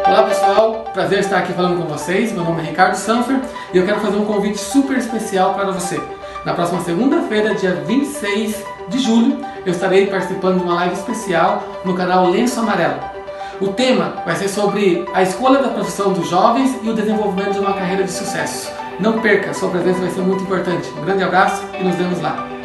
Olá pessoal, prazer estar aqui falando com vocês. Meu nome é Ricardo Sanfer e eu quero fazer um convite super especial para você. Na próxima segunda-feira, dia 26 de julho, eu estarei participando de uma live especial no canal Lenço Amarelo. O tema vai ser sobre a escolha da profissão dos jovens e o desenvolvimento de uma carreira de sucesso. Não perca, sua presença vai ser muito importante. Um grande abraço e nos vemos lá.